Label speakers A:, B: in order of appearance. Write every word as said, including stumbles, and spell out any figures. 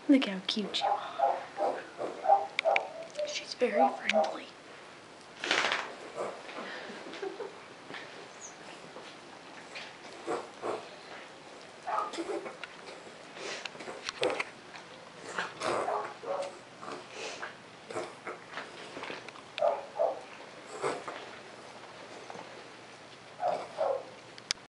A: Look how cute you are. She's very friendly.